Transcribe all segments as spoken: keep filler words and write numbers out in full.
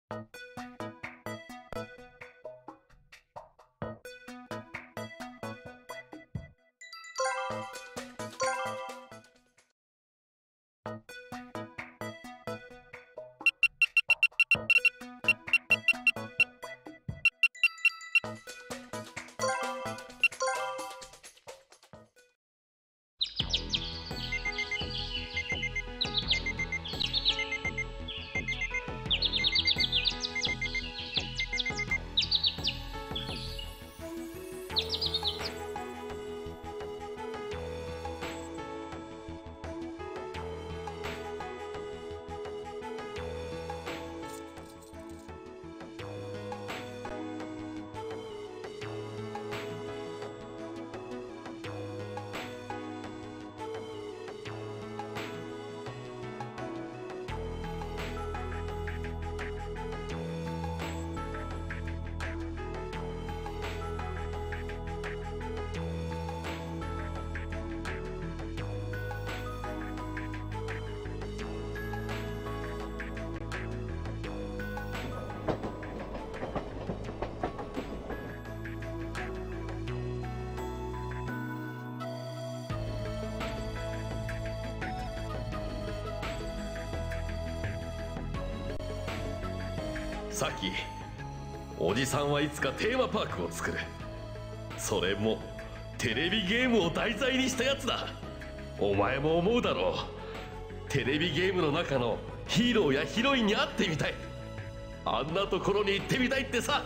さっきおじさんはいつかテーマパークを作る。それもテレビゲームを題材にしたやつだ。お前も思うだろう。テレビゲームの中のヒーローやヒロインに会ってみたい、あんなところに行ってみたいってさ。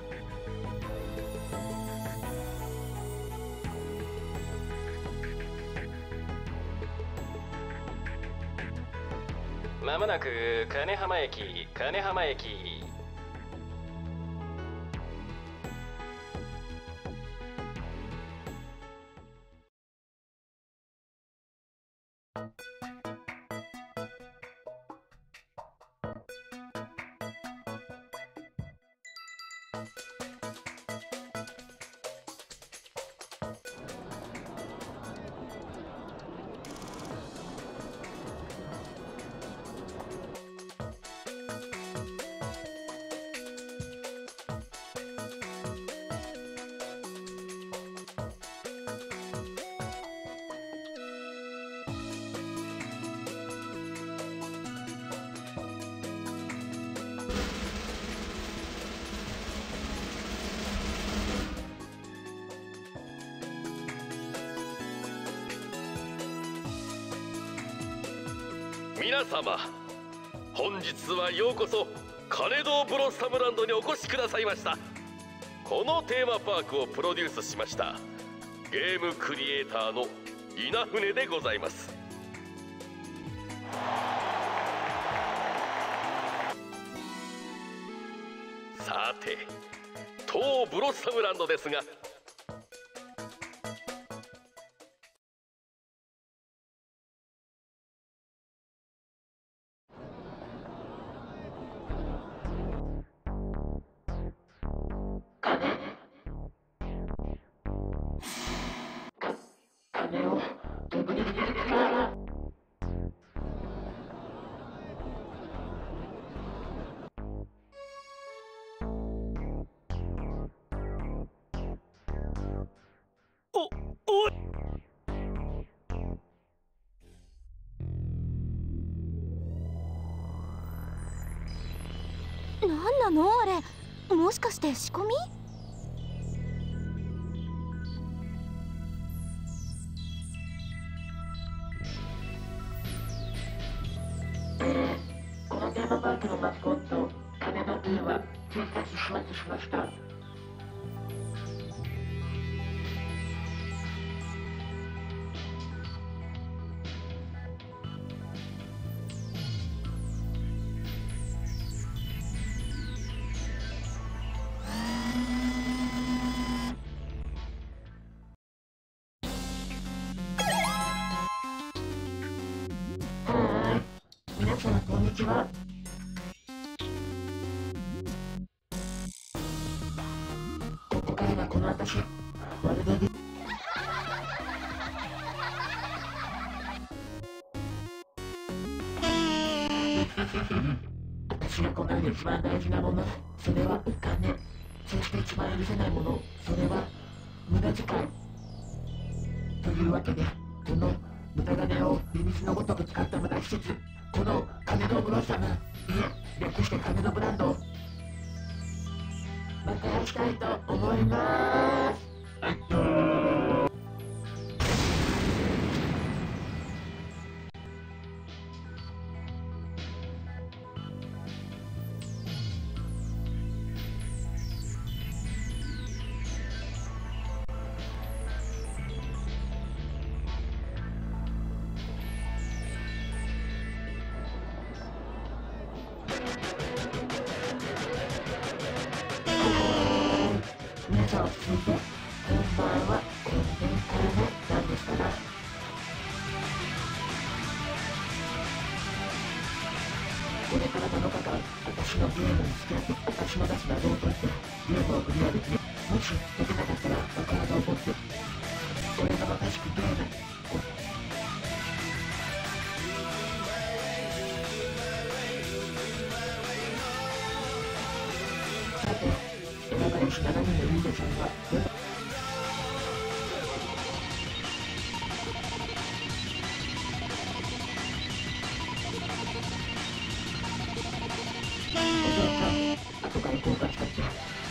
まもなく金浜駅、金浜駅。 皆様、本日はようこそ金堂ブロッサムランドにお越しくださいました。このテーマパークをプロデュースしましたゲームクリエイターの稲船でございます。さて、当ブロッサムランドですが、 なんなのあれ、もしかして仕込み？ このテーマパークのマスコット、金田 B はついたち始末しました。皆様こんにちは。ここからはこの私、まるで私私がこの世で一番大事なもの、それはお金。そして一番許せないもの、それは無駄遣い。というわけで、この無駄金を秘密のごとく使った無駄施設、この金のブロッサム、いえ、略して金のブランド、爆破したいと思います。あっとー皆さん落ち着いて、本番はこの展開もなんですから。これからなのかかん、私のゲームに付き合って、私の出す謎を解いて、ゲームをクリアできる。もし解けなかったら爆発を起こって、これがまさしくゲーム。さて、選ばれししちにんの勇者さんはお嬢さん、後から効果使って。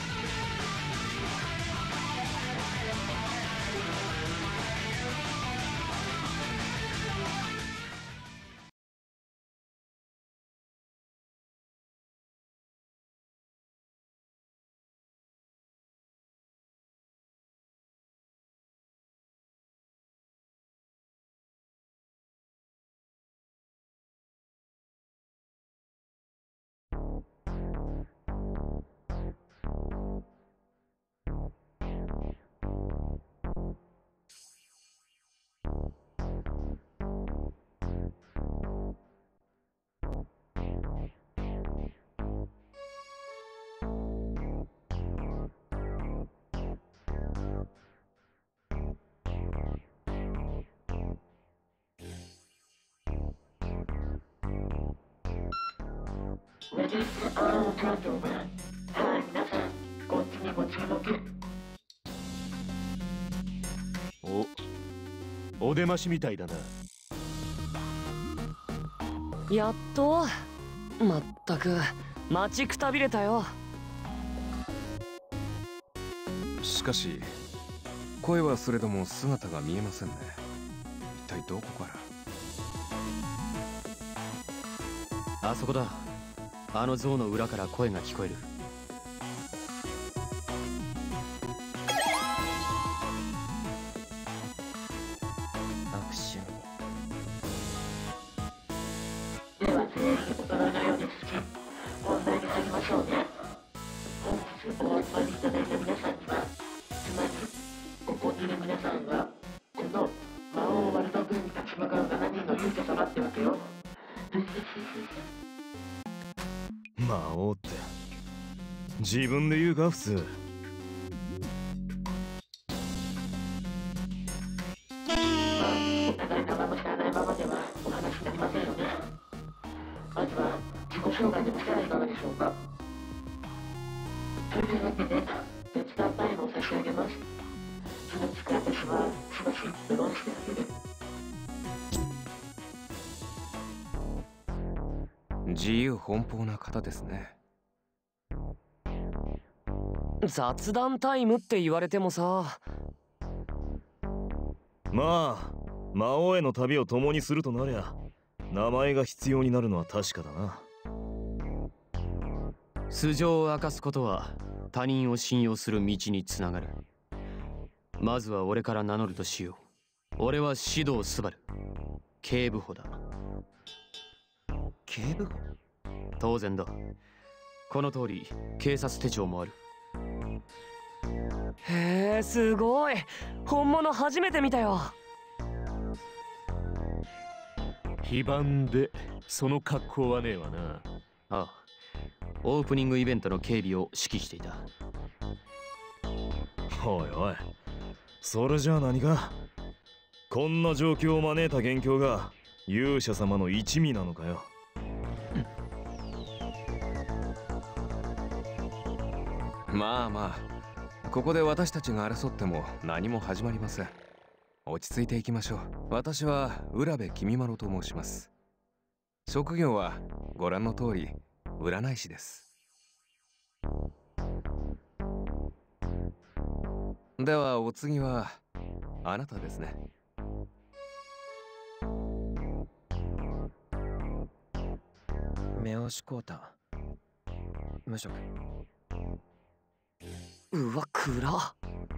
レディース・アー・ジェントルマン、はい、皆さん、こっちにご注目。 お、お出ましみたいだな。 やっと。まったく待ちくたびれたよ。 しかし声はすれども姿が見えませんね。一体どこから。 あそこだ。あの像の裏から声が聞こえる。握手に。 では全員お揃いのようですし、本題に入りましょうね。本日お集まりいただいた皆さんには、つまりここにいる皆さんはこの魔王ワルド軍に立ち向かうしちにんの勇者様ってわけよ。 魔王って自分で言うか普通。 まあ、お互い名前も知らないままではお話になりませんよね。まずは自己紹介でもしたらいかがでしょうか。というわけで別段タイムを差し上げます。その使い私はしばしメロンしてあげる。 自由奔放な方ですね。 雑談タイムって言われてもさ。 まあ魔王への旅を共にするとなりゃ名前が必要になるのは確かだな。 素性を明かすことは他人を信用する道につながる。まずは俺から名乗るとしよう。俺は指導スバル、警部補だ。 警部補？ 当然だ。この通り警察手帳もある。へえ、すごい。本物初めて見たよ。 非番でその格好はねえわな。 ああ、オープニングイベントの警備を指揮していた。 おいおい、それじゃあ何か。こんな状況を招いた元凶が勇者様の一味なのかよ。 まあまあ、ここで私たちが争っても何も始まりません。落ち着いていきましょう。私は浦部君まろと申します。職業はご覧の通り占い師です。ではお次はあなたですね。 目押しコータ無職。 うわ暗。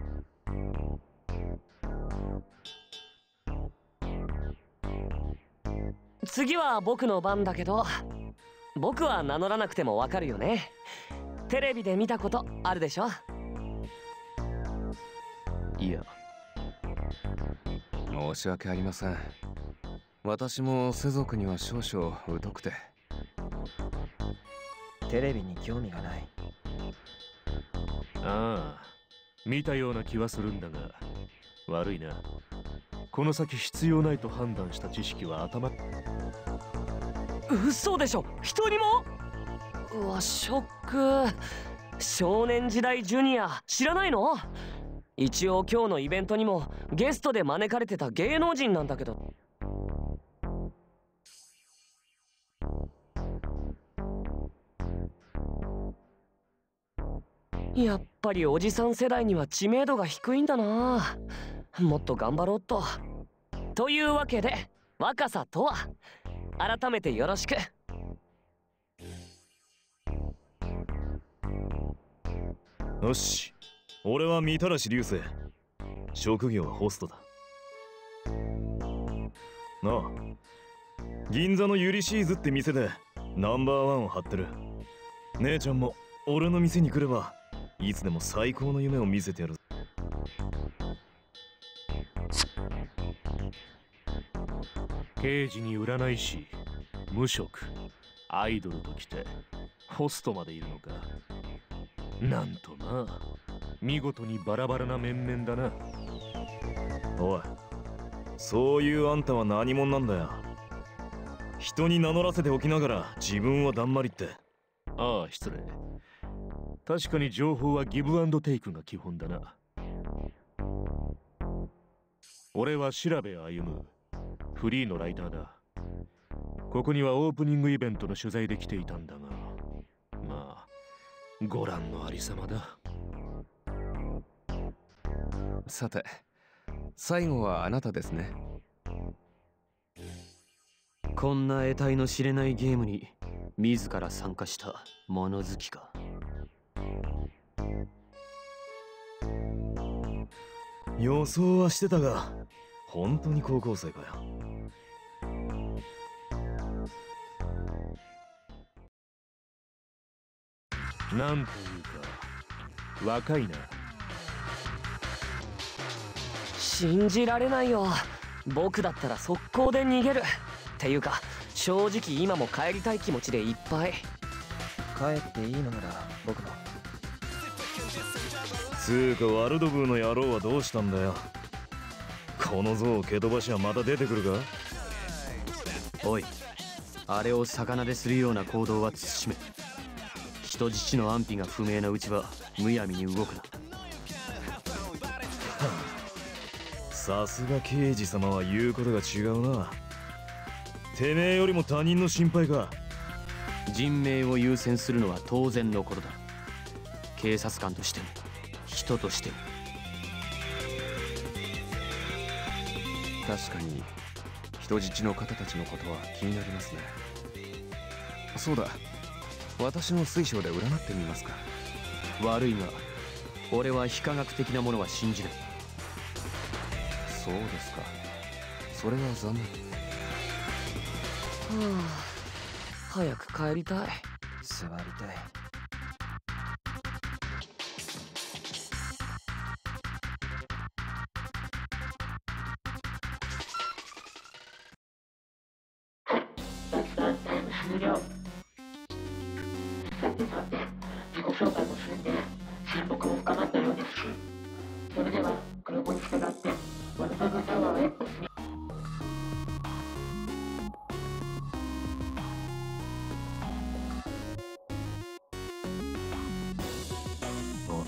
次は僕の番だけど、僕は名乗らなくてもわかるよね。テレビで見たことあるでしょ。 いや、 申し訳ありません。私も世俗には少々疎くて。 テレビに興味がない。 ああ、見たような気はするんだが、悪いな。この先必要ないと判断した知識は頭。 嘘でしょ、一人も。うわショック。少年時代ジュニア知らないの？一応今日のイベントにもゲストで招かれてた芸能人なんだけど。やっぱりおじさん世代には知名度が低いんだな。もっと頑張ろうと。というわけで若さとは改めてよろしく。 よし、俺は御手洗流星。職業はホストだ。なあ、銀座のユリシーズって店でナンバーワンを張ってる。姉ちゃんも俺の店に来ればいつでも最高の夢を見せてやる。 刑事に占い師、無職、アイドルときてホストまでいるのか。なんとな、見事にバラバラな面々だな。 おい、そういうあんたは何者なんだよ。人に名乗らせておきながら自分はだんまりって。 ああ、失礼。確かに情報はギブアンドテイクが基本だな。俺は調べ歩むフリーのライターだ。ここにはオープニングイベントの取材で来ていたんだが、まあご覧のありさまだ。 さて、最後はあなたですね。 こんな得体の知れないゲームに自ら参加した物好きか。 予想はしてたが、本当に高校生かよ。 なんというか若いな。 信じられないよ。僕だったら速攻で逃げる。っていうか正直今も帰りたい気持ちでいっぱい。 帰っていいのなら僕も。 つーかワルドブーの野郎はどうしたんだよ。この像を蹴飛ばしはまた出てくるか。 おい、あれを魚でするような行動は慎め。人質の安否が不明なうちはむやみに動くな。 さすが刑事様は言うことが違うな。てめえよりも他人の心配か。 人命を優先するのは当然のことだ。警察官としても人としても。 確かに人質の方たちのことは気になりますね。そうだ、私の水晶で占ってみますか。 悪いが俺は非科学的なものは信じない。 そうですか。それは残念。 はあ、早く帰りたい。 座りたい。 終了。さてさて、自己紹介も済んで親睦も深まったようですし、それでは黒子に従ってワルドブタワーへお進み。 お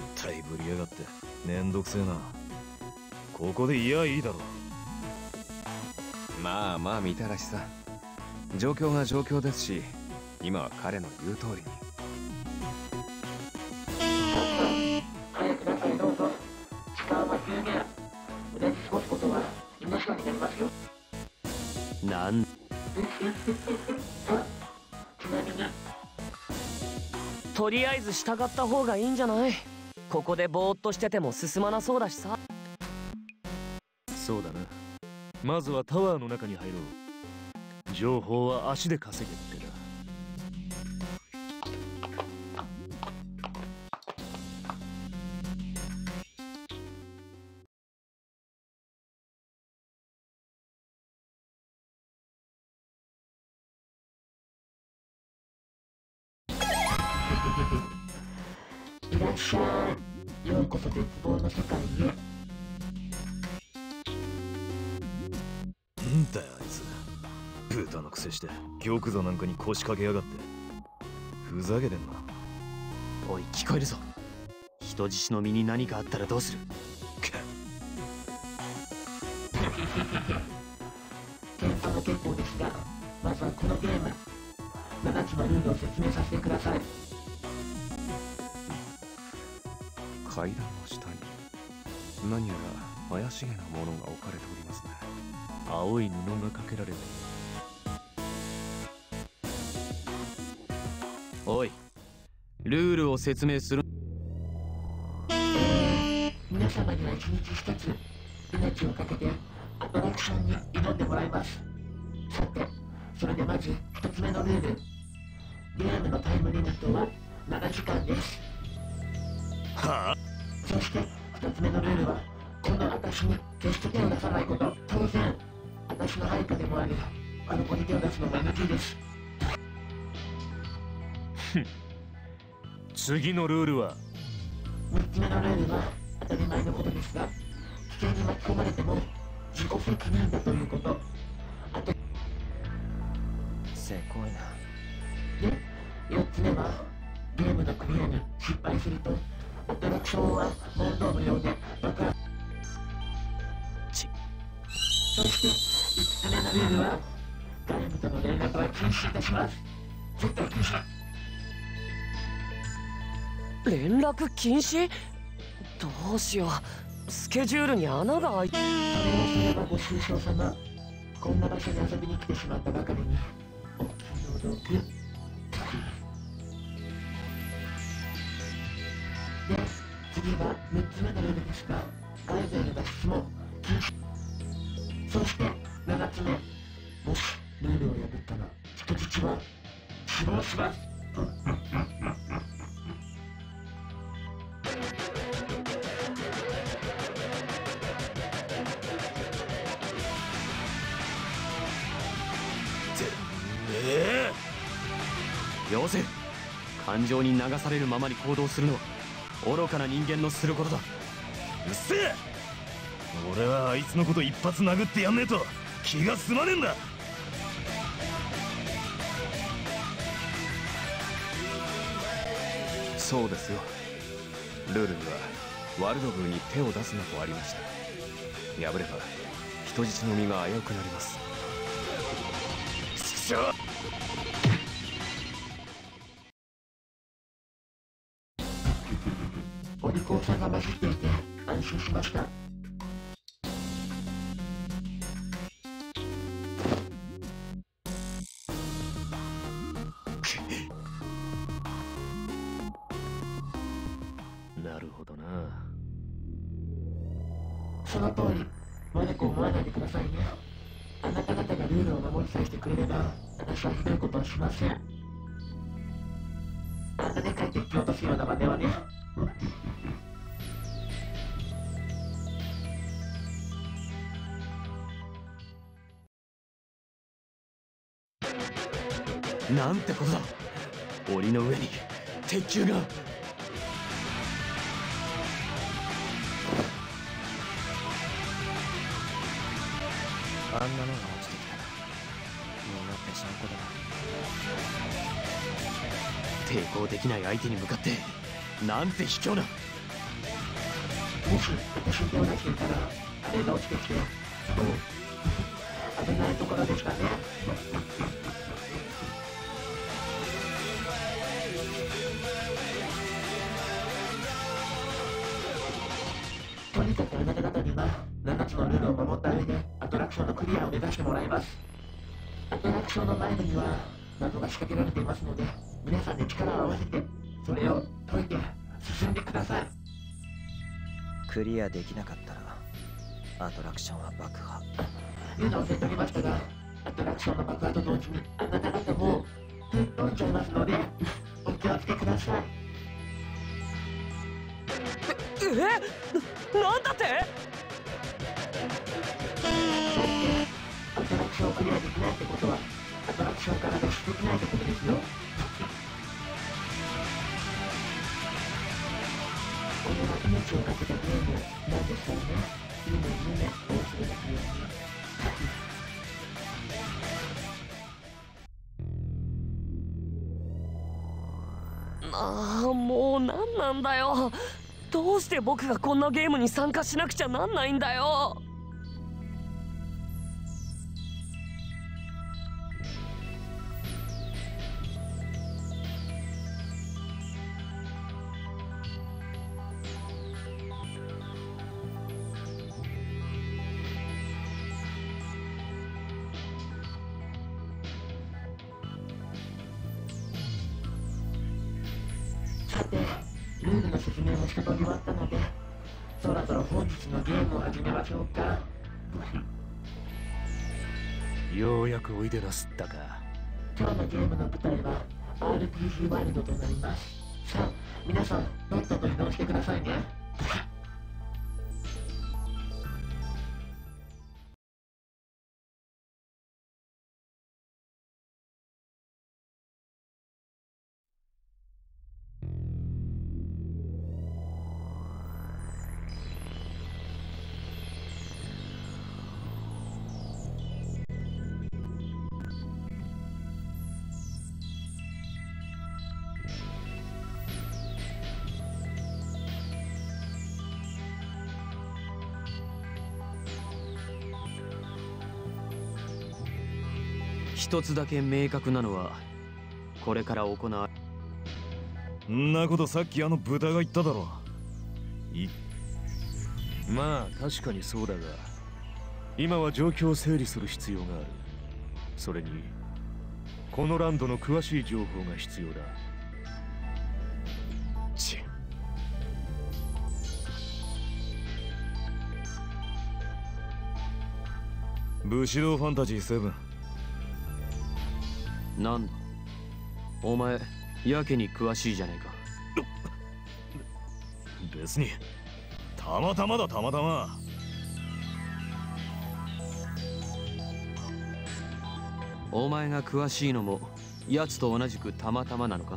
せえな。ここでいやいいだろ。 まあまあみたらしさ。状況が状況ですし、今は彼の言う通りに。 早く中へどうぞ。時間は有限。無駄に過ごすことは命がになりますよ。 なんちなみにとりあえず従った方がいいんじゃない？ここでぼーっとしてても進まなそうだしさ。 そうだな。まずはタワーの中に入ろう。情報は足で稼げってな。 いらっしゃい。ようこそ絶望の世界へ。 なんだよあいつ。豚のくせして玉座なんかに腰掛けやがって。ふざけてんな。 おい、聞こえるぞ。人質の身に何かあったらどうする？ 検査も結構ですが、まずはこのゲームななつのルールを説明させてください。 階段の下に何やら怪しげなものが置かれておりますね。 青い布がかけられている。 おい、ルールを説明する。 皆様には一日一つ命をかけてアトラクションに挑んでもらいます。さて、それでまず一つ目のルール。ゲームのタイムリミットはななじかんです。 はあ？ そして二つ目のルールは、この私に決して手を出さないこと。当然私の配下でもあり、あの子に手を出すのも エヌジー です。 次のルールは？ 三つ目のルールは当たり前のことですが、危険に巻き込まれても自己責任だということ。あとせこいな。 で、よっつめはゲームのクリアに失敗するとアトラクションは問答無用で爆発。 ちそしていつつめのルールは、ガレムとの連絡は禁止いたします。絶対禁止。 連絡禁止？どうしよう。スケジュールに穴が開いて。 それをすればご愁傷様。こんな場所に遊びに来てしまったばかりにお気の毒。で、次はみっつめのルールですが、外部への脱出も禁止。そしてななつめ、もしルールを破ったら人質は死亡します。 ええよせ。感情に流されるままに行動するのは愚かな人間のすることだ。 うっせえ。俺はあいつのこと一発殴ってやんねえと気が済まねえんだ。 そうですよ。ルールにはワルドブーに手を出すなとありました。破れば人質の身が危うくなります。 ちくしょう。 お利口さんが混じっていて安心しました。 なるほどな。 その通り。悪く思わないでくださいね。あなた方がルールを守りさえしてくれれば、私はひどいことはしません。あんなでかい敵機を落とすような真似はね。 なんてことだ。檻の上に鉄球が。 あんなのが落ちてきたらみんなぺしゃんこだな。 抵抗できない相手に向かってなんて卑怯な。 もし私に手を出していたらあれが落ちてきて、危ないところでしたね。とにかくあなた方にはななつのルールを守った上でアトラクションのクリアを目指してもらいます。アトラクションの前には謎が仕掛けられていますので、皆さんで力を合わせてそれを解いて進んでください。 クリアできなかったらアトラクションは爆破。 言うのを忘れておりましたが、アトラクションの爆破と同時にあなた方も吹っ飛んじゃいますのでお気をつけください。 え、な、なんだって？ アトラクションをクリアできないってことはアトラクションから脱出できないってことですよ。これは命をかけたゲームなんですよね。夢夢大好きですよ。 ああ、もう何なんだよ。どうして僕がこんなゲームに参加しなくちゃなんないんだよ。 さて、ルールの説明も一通り終わったので、そろそろ本日のゲームを始めましょうか。 ようやくおいでなすったか。 今日のゲームの舞台は アールピージー ワールドとなります。さあ、皆さん、とっとと移動してくださいね。 一つだけ明確なのはこれから行われんなことさっきあの豚が言っただろ。いまあ確かにそうだが、今は状況を整理する必要がある。それにこのランドの詳しい情報が必要だ。 ち武士道ファンタジーセブン。 なんだお前やけに詳しいじゃねえか。 別にたまたまだたまたま。 お前が詳しいのも奴と同じくたまたまなのか。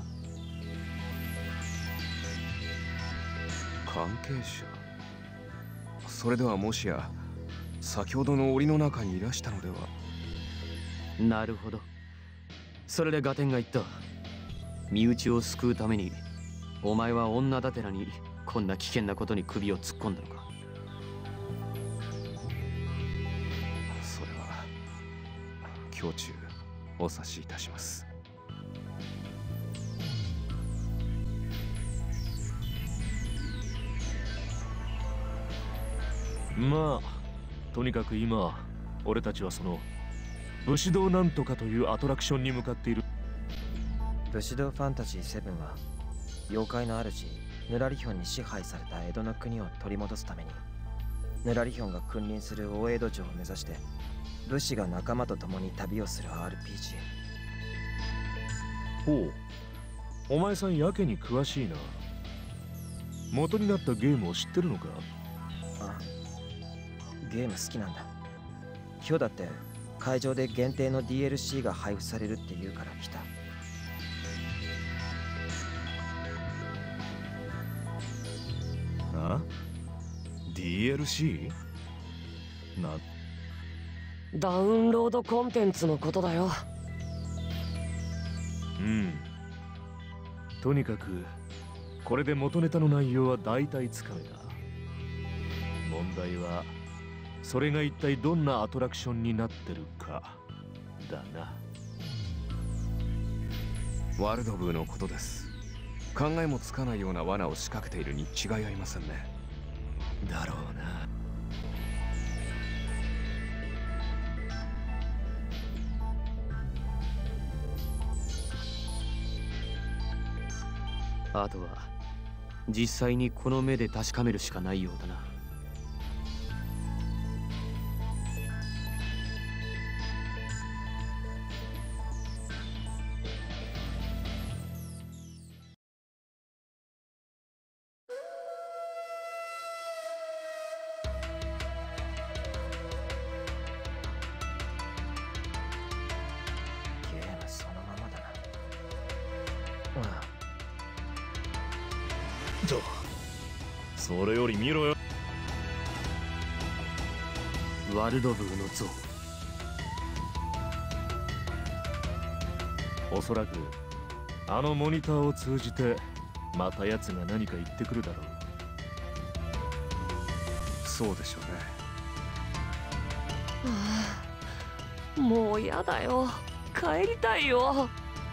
関係者。それではもしや先ほどの檻の中にいらしたのでは。 なるほど。それでガテンが言った。身内を救うためにお前は女だてらにこんな危険なことに首を突っ込んだのか。 それは胸中お察しいたします。 まあとにかく今俺たちはその武士道なんとかというアトラクションに向かっている。 武士道ファンタジーセブンは妖怪の主ヌラリヒョンに支配された江戸の国を取り戻すために、ヌラリヒョンが君臨する大江戸城を目指して武士が仲間と共に旅をする アールピージー。 ほう、お前さんやけに詳しいな。元になったゲームを知ってるのか。 あ、ゲーム好きなんだ。今日だって会場で限定の ディーエルシー が配布されるって言うから来た。 あ ディーエルシー？ なダウンロードコンテンツのことだよ。 うん。とにかくこれで元ネタの内容は大体つかめた。 問題はそれが一体どんなアトラクションになってるかだな。 ワルドブーのことです。考えもつかないような罠を仕掛けているに違いありませんね。 だろうな。 あとは実際にこの目で確かめるしかないようだな。 ゲームそのままだな。ああ。 とそれより見ろよ。 ワルドブーの像。 おそらくあのモニターを通じてまた奴が何か言ってくるだろう。 そうでしょうね。 はあ、もうやだよ。帰りたいよ。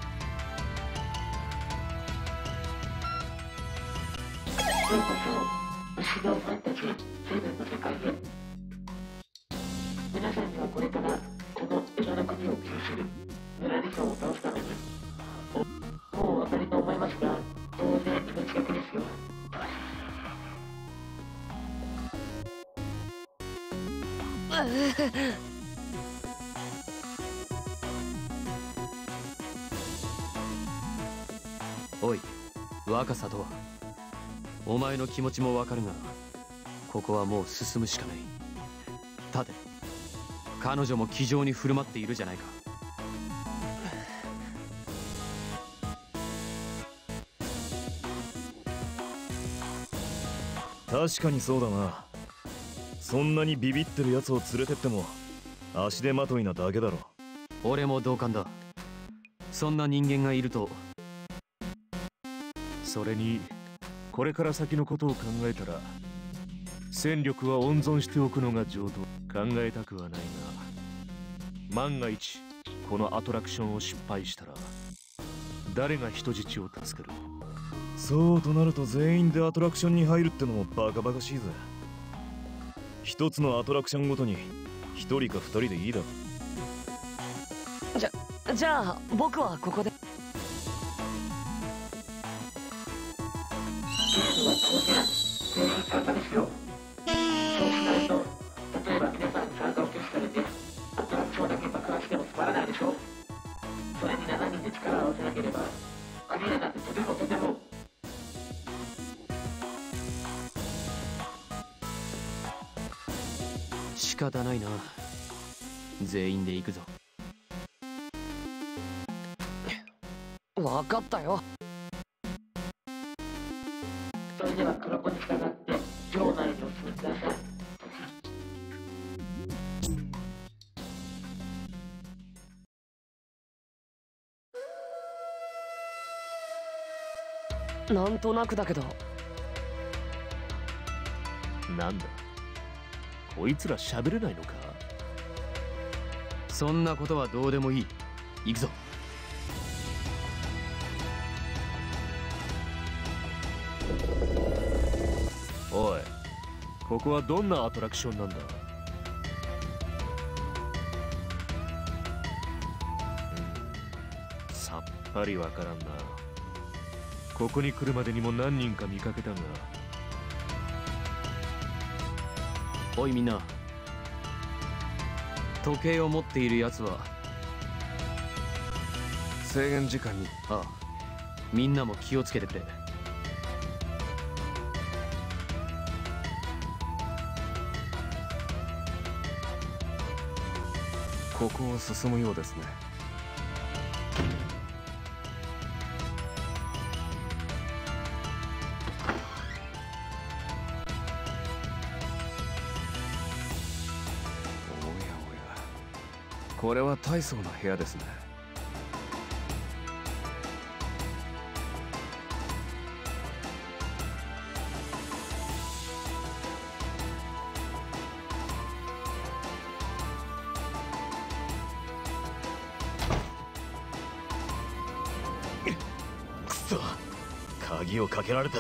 ようこそシドファンタジーセブンの世界へ。皆さんにはこれからこのエドの国を救するヌラリヒョンを倒すために、もうお分かりと思いますが、当然命がけですよ。 おい、若さとは。お前の気持ちもわかるが、ここはもう進むしかない。立て、彼女も気丈に振る舞っているじゃないか。 確かにそうだな。そんなにビビってるやつを連れてっても足手まといなだけだろ。 俺も同感だ。そんな人間がいると。 それにこれから先のことを考えたら戦力は温存しておくのが上等。考えたくはないが、万が一このアトラクションを失敗したら誰が人質を助ける。 そうとなると全員でアトラクションに入るってのもバカバカしいぜ。一つのアトラクションごとに一人か二人でいいだろ。 じゃじゃあ僕はここで。 ゲームは当然全員参加ですよ。そうしないと、例えば皆さん参加を拒否されてアトラクションだけ爆破してもつまらないでしょ。それにしちにんで力を合わせなければクリアなんてとてもとても。 仕方ないな。全員で行くぞ。 分かったよ。 それでは黒子に従って城内にお進みください。 なんとなくだけど。 なんだ、こいつら喋れないのか。 そんなことはどうでもいい。行くぞ。 おい、ここはどんなアトラクションなんだ。うん、さっぱりわからんな。ここに来るまでにも何人か見かけたが。 おいみんな、時計を持っているやつは。 制限時間に。 ああ、みんなも気をつけてくれ。 ここを進むようですね。おやおや、これは大層な部屋ですね。 鍵をかけられた。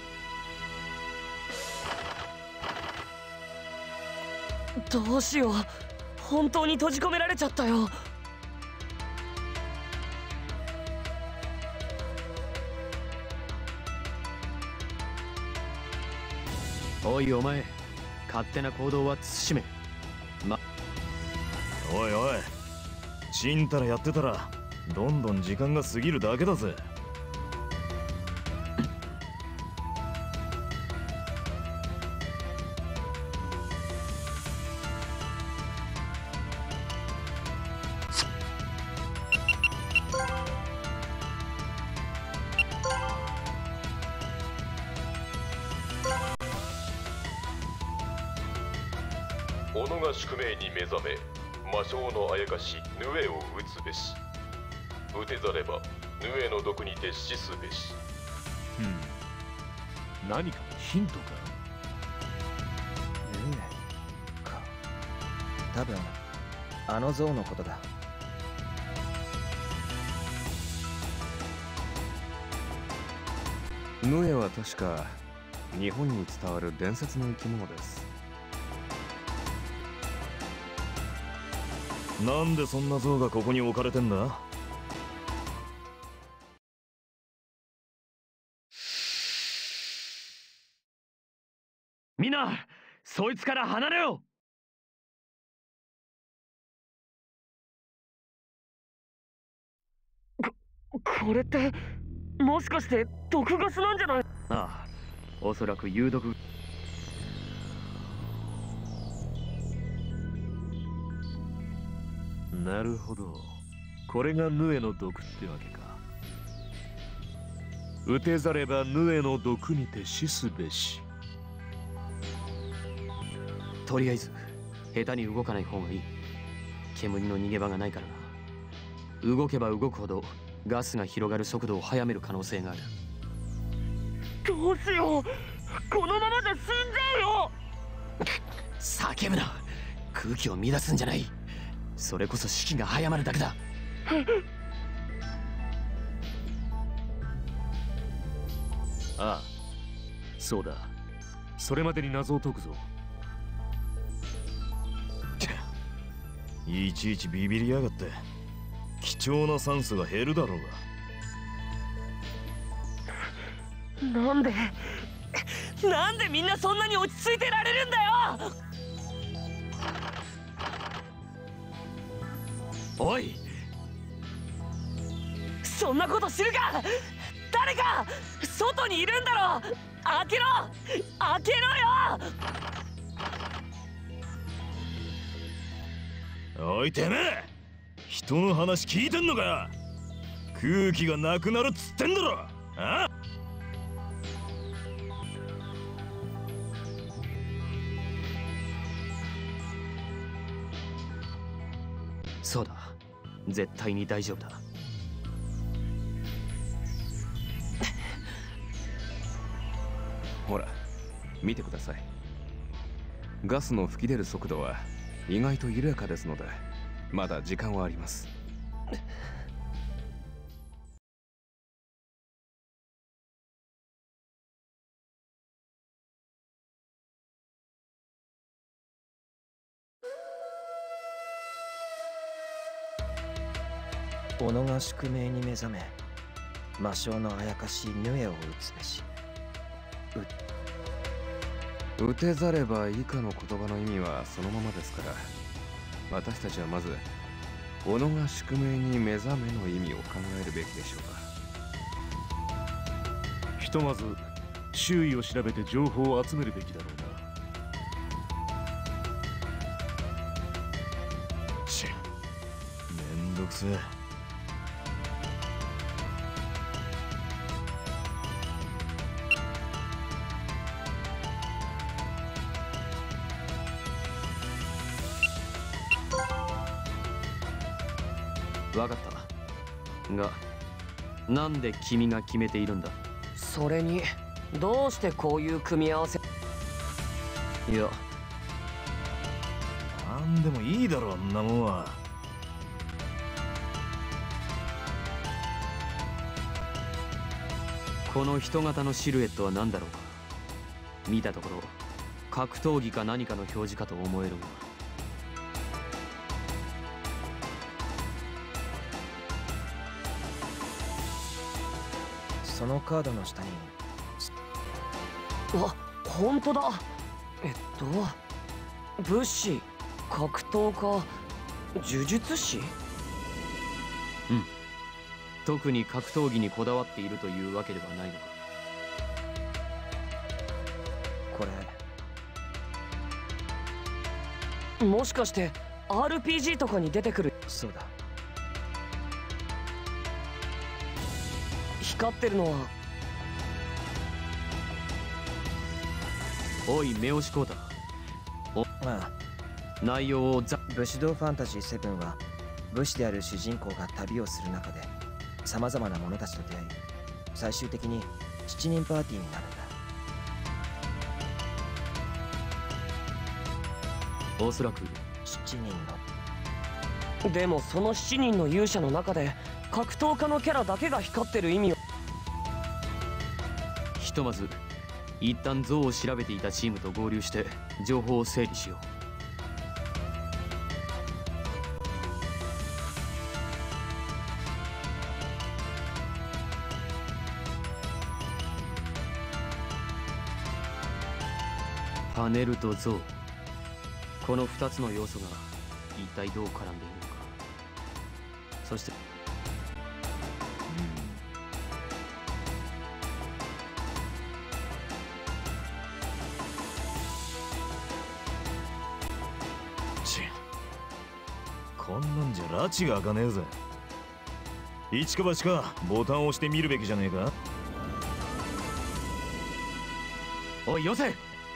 どうしよう、本当に閉じ込められちゃったよ。 おいお前、勝手な行動は慎め。まおいおい、ちんたらやってたらどんどん時間が過ぎるだけだぜ。 己が宿命に目覚め、魔性のあやかしヌエを討つべし。討てざればヌエの毒にて死すべし。 うん、何かのヒントか。 ヌエか。多分あの像のことだ。 ヌエは確か日本に伝わる伝説の生き物です。 なんでそんな像がここに置かれてんだ？ みんな、そいつから離れよう。こ、これってもしかして毒ガスなんじゃない？ ああ、おそらく有毒。 なるほど、これがヌエの毒ってわけか。討てざればヌエの毒にて死すべし。 とりあえず下手に動かない方がいい。煙の逃げ場がないからな。動けば動くほどガスが広がる速度を速める可能性がある。 どうしよう、このままじゃ死んじゃうよ。 叫ぶな、空気を乱すんじゃない。それこそ士気が早まるだけだ。 ああ、そうだ、それまでに謎を解くぞ。 いちいちビビりやがって。貴重な酸素が減るだろうが。なんでなんでみんなそんなに落ち着いてられるんだよ。 おい、 そんなこと知るか。誰か外にいるんだろ。開けろ開けろよ。おいてめえ、人の話聞いてんのか。空気がなくなるっつってんだろ。ああ、 そうだ、絶対に大丈夫だ。 ほら、見てください。ガスの噴き出る速度は意外と緩やかですので、まだ時間はあります。 己が宿命に目覚め、魔性のあやかしヌエを討つべし。 討てざれば以下の言葉の意味はそのままですから、私たちはまず己が宿命に目覚めの意味を考えるべきでしょうか。 ひとまず周囲を調べて情報を集めるべきだろうな。 ち、めんどくせえ。 わかったが、なんで君が決めているんだ。 それにどうしてこういう組み合わせ。 いや、 なんでもいいだろ、あんなもんは。 この人型のシルエットは何だろうか。見たところ格闘技か何かの表示かと思えるが。 そのカードの下に。 あ、本当だ。えっと武士、格闘家、呪術師。 うん、特に格闘技にこだわっているというわけではないのか。 これもしかして アールピージー とかに出てくる。 そうだ。 光ってるのは。 おい、目押しコータ。お、 ああ、 内容をザ武士道ファンタジーセブンは武士である主人公が旅をする中でさまざまな者たちと出会い、最終的にしちにんパーティーになるんだ。 おそらくしちにんの。でもそのしちにんの勇者の中で格闘家のキャラだけが光ってる意味を。 ひとまず一旦像を調べていたチームと合流して情報を整理しよう。パネルと像、このふたつの要素が一体どう絡んでいるのか。そして、 こんなんじゃ拉致が開かねえぜ。一か八かボタンを押してみるべきじゃねえか。 おい、よせ。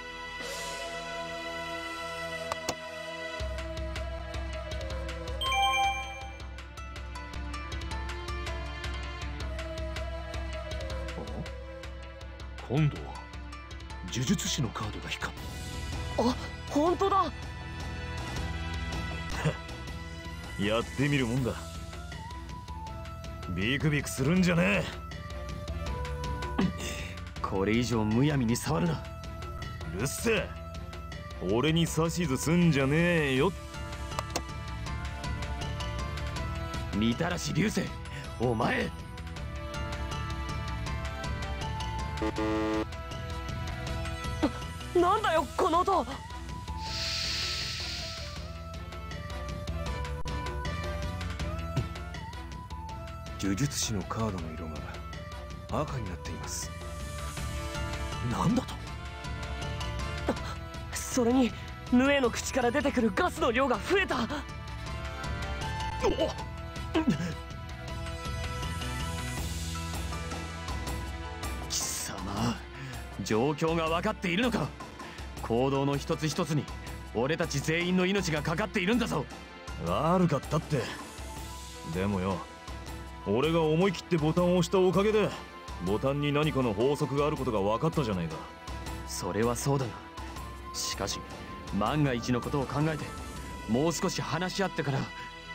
今度は呪術師のカードが光る。 あ、本当だ。 やってみるもんだ。ビクビクするんじゃねえ。 これ以上むやみに触るな。 うるせえ。俺に指図すんじゃねえよ。 みたらし流星、お前。 な、なんだよこの音。 呪術師のカードの色が赤になっています。 なんだと。 それにヌエの口から出てくるガスの量が増えた。 貴様、状況が分かっているのか。行動の一つ一つに俺たち全員の命がかかっているんだぞ。 悪かったって。でもよ、俺が思い切ってボタンを押したおかげでボタンに何かの法則があることが分かったじゃないか。 それはそうだが、しかし万が一のことを考えてもう少し話し合ってから。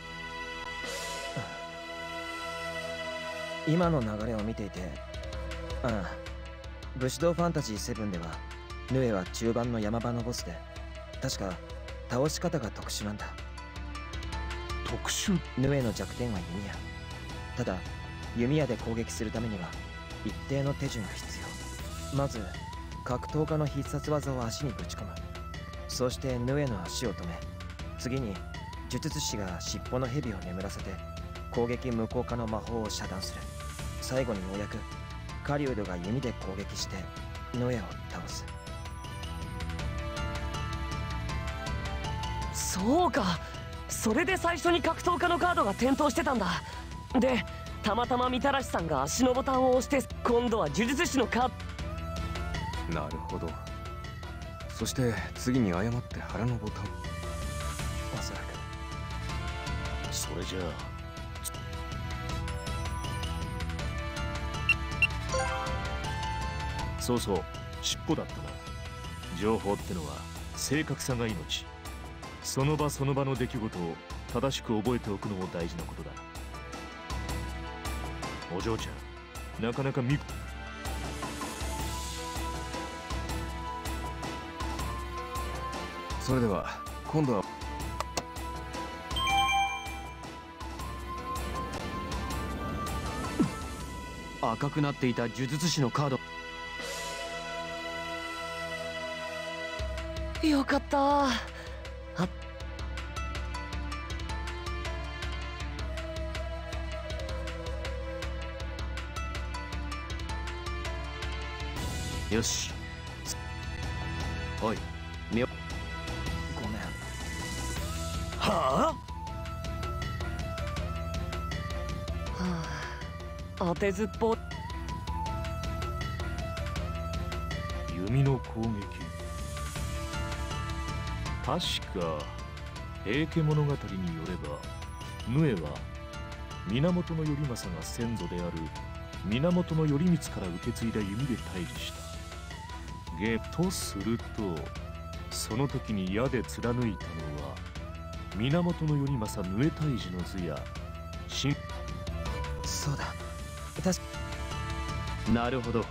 今の流れを見ていて、ああ、武士道ファンタジーセブンではヌエは中盤の山場のボスで、確か倒し方が特殊なんだ。 特殊？ ヌエの弱点は弓矢。ただ弓矢で攻撃するためには一定の手順が必要。まず格闘家の必殺技を足にぶち込む。そしてヌエの足を止め、次に呪術師が尻尾の蛇を眠らせて攻撃無効化の魔法を遮断する。最後にようやく狩人が弓で攻撃してヌエを倒す。 そうか、それで最初に格闘家のカードが点灯してたんだ。でたまたまみたらしさんが足のボタンを押して、今度は呪術師のカード。なるほど。そして次に誤って腹のボタン。 おそらく。 それじゃあそうそう、尻尾だったな。情報ってのは正確さが命。その場その場の出来事を正しく覚えておくのも大事なことだ。お嬢ちゃん、なかなか見それでは今度は赤くなっていた呪術師のカード。 よかった。あよし。おい、目を。 ごめん。 ははあ、当てずっぽ。 弓の攻撃。確か平家物語によれば、ヌエは源頼政が先祖である源頼光から受け継いだ弓で退治した。ゲとすると、その時に矢で貫いたのは源頼政ヌエ退治の図や新。 そうだ。確か。 なるほど。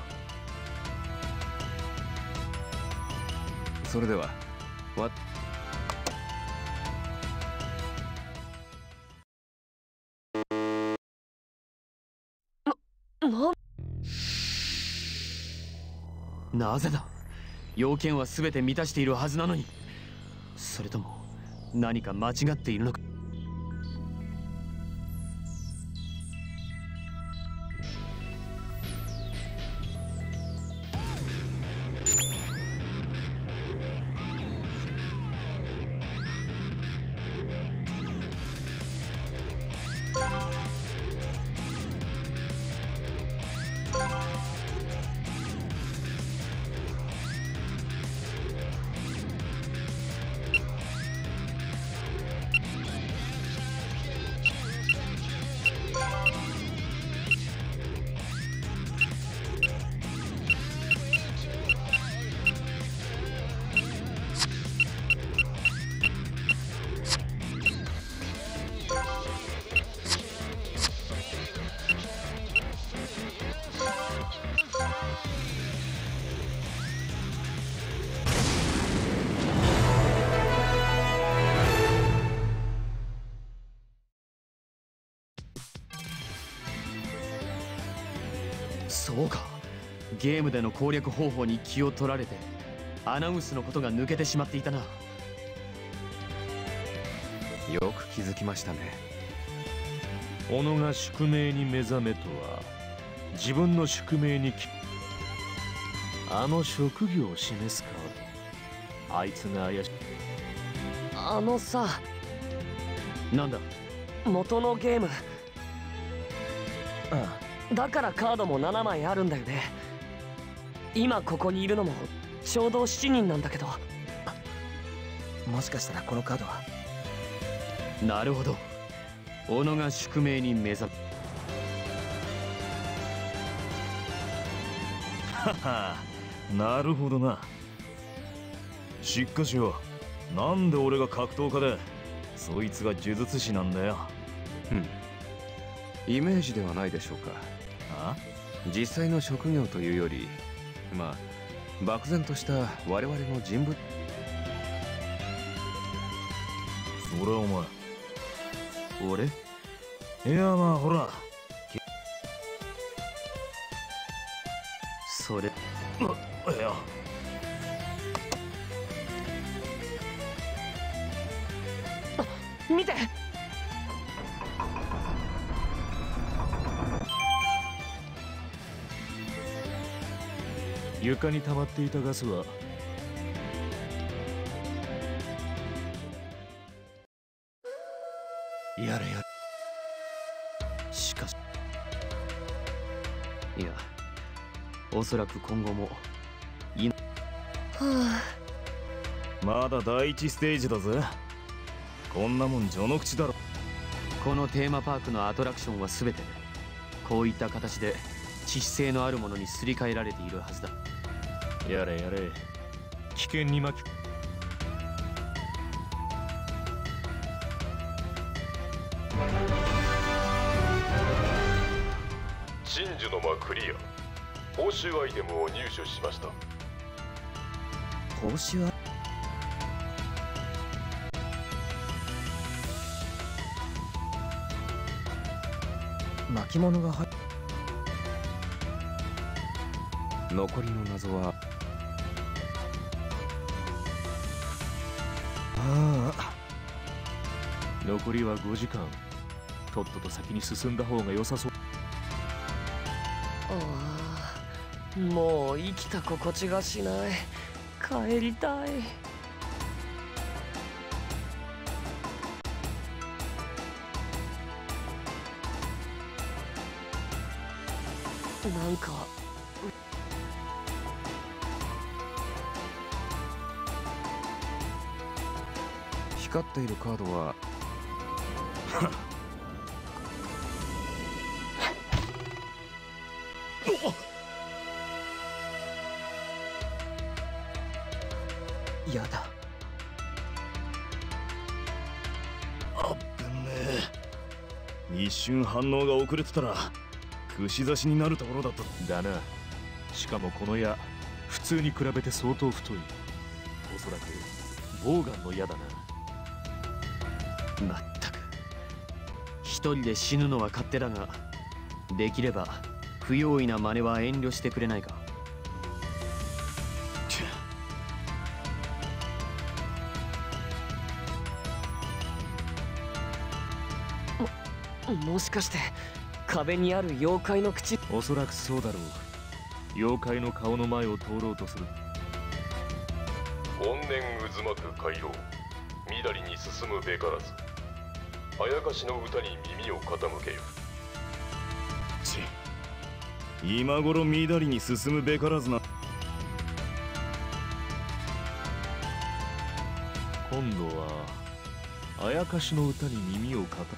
それではわな、なぜだ。要件は全て満たしているはずなのに。それとも何か間違っているのか。そうか。ゲームでの攻略方法に気を取られてアナウンスのことが抜けてしまっていたな。 よく気づきましたね。 己が宿命に目覚めとは、自分の宿命にきあの職業を示すカード。あいつが怪しい。 あのさ。 なんだ。 元のゲーム。 ああ。 だからカードもななまいあるんだよね。今ここにいるのもちょうどしちにんなんだけど。 もしかしたらこのカードは。 なるほど。己が宿命に目覚ははなるほどな。しかしよ、なんで俺が格闘家でそいつが呪術師なんだよ。 うんイメージではないでしょうか。 あ？ 実際の職業というより、まあ漠然とした我々の人物。 それはお前。 俺？ いやまあほら。 それ。 いや。 あ、見て。 床に溜まっていたガスはやれやれ。 しかし、いや、おそらく今後もいな。 はあ、まだ第一ステージだぜ。こんなもん序の口だろ。 このテーマパークのアトラクションは全てこういった形で致死性のあるものにすり替えられているはずだ。 やれやれ。危険に巻き真珠の間クリア。報酬アイテムを入手しました。 報酬は巻物が入っ残りの謎はああ、 残りはごじかん。とっとと先に進んだ方が良さそう。 ああ、もう生きた心地がしない。帰りたい。なんか光っているカードはやだ。 あっぶねえ。一瞬反応が遅れてたら串刺しになるところだった。 だな。しかもこの矢、普通に比べて相当太い。おそらくボウガンの矢だな。 まったく、一人で死ぬのは勝手だが、できれば不用意な真似は遠慮してくれないか。 も、もしかして壁にある妖怪の口。 おそらくそうだろう。妖怪の顔の前を通ろうとする。 怨念渦巻く回廊、緑に進むべからず。あやかしの歌に耳を傾けよ。 ち今頃緑に進むべからずな。 今度はあやかしの歌に耳を傾け。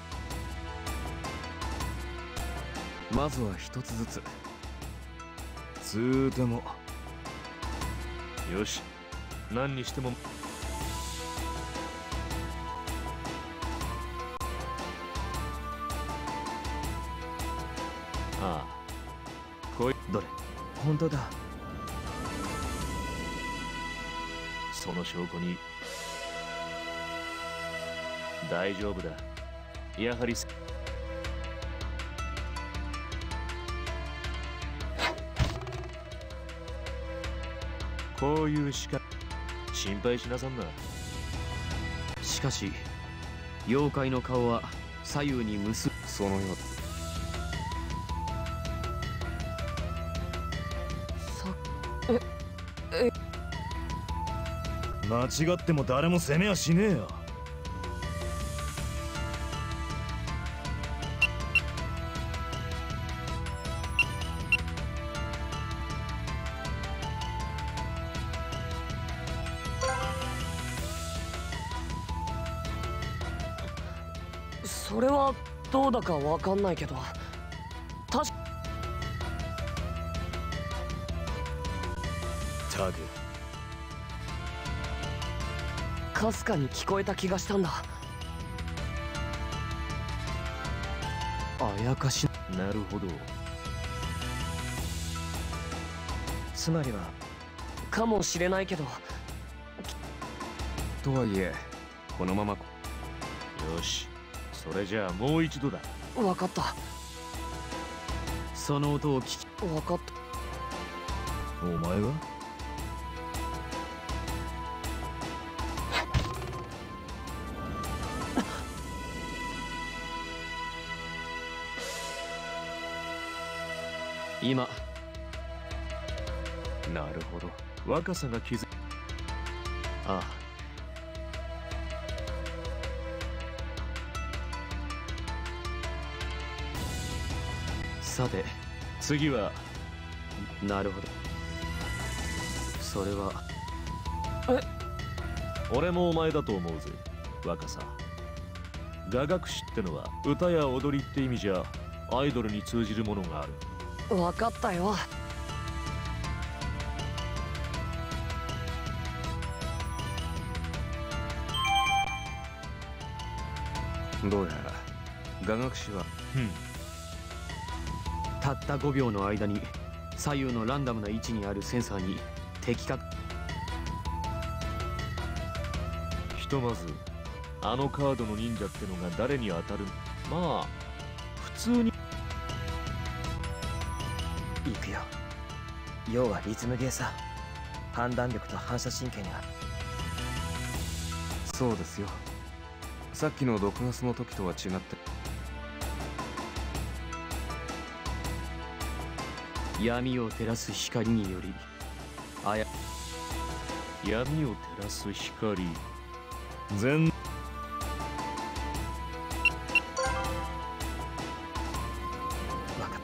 まずは一つずつ。 つーてもよし、何にしてもああ、こいどれ？ 本当だ。 その証拠に。大丈夫だ。やはりこういうしか心配しなさんな。 しかし妖怪の顔は左右に結ぶ。 そのようさええ間違っても誰も攻めはしねえよ。 それはどうだかわかんないけど、確かタグかすかに聞こえた気がしたんだ。 あやかし。 なるほど。 つまりはかもしれないけど。 とはいえこのまま。 よし、それじゃあもう一度だ。 わかった。 その音を聞き。 わかった。 お前が今。 なるほど、若さが気づ。 ああ、さて次は。 なるほど。それは俺もお前だと思うぜ、若さ。雅楽師ってのは歌や踊りって意味じゃアイドルに通じるものがある。 わかったよ。 どうやら雅楽師はうんたったごびょうの間に左右のランダムな位置にあるセンサーに的確。 ひとまずあのカードの忍者ってのが誰に当たる。まあ普通に行くよ。要はリズムゲーさ。判断力と反射神経には。 そうですよ。さっきの毒ガスの時とは違って。 闇を照らす光によりあや闇を照らす光。 全分かった。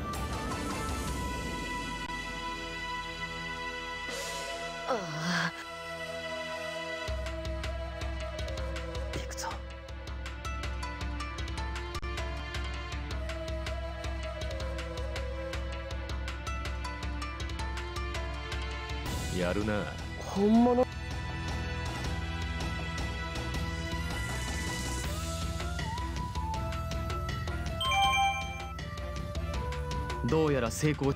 ああ、 行くぞ。 やるな。 本物。 どうやら成功。